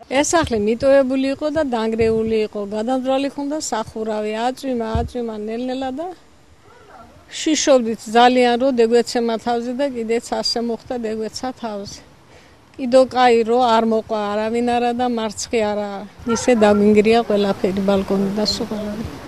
ეს სახლი მიტოვებული იყო და დანგრეული იყო. გადამძვრალი ხონდა სახურავი, აწვიმა ნელ-ნელა და შიშობდით ძალიან რომ დეგეცემა თავზე და კიდეც ასე მოხდა დეგეცა თავზე. კიდო კაი რომ არ მოყვა არავინ არა და მარცხი არა. ისე დაგვინგრია ყველაფერი ბალკონი და სულ.